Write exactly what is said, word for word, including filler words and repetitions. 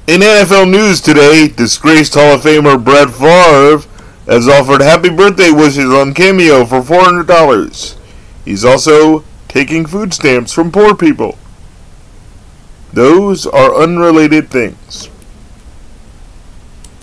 In N F L news today, disgraced Hall of Famer Brett Favre has offered happy birthday wishes on Cameo for four hundred dollars. He's also taking food stamps from poor people. Those are unrelated things.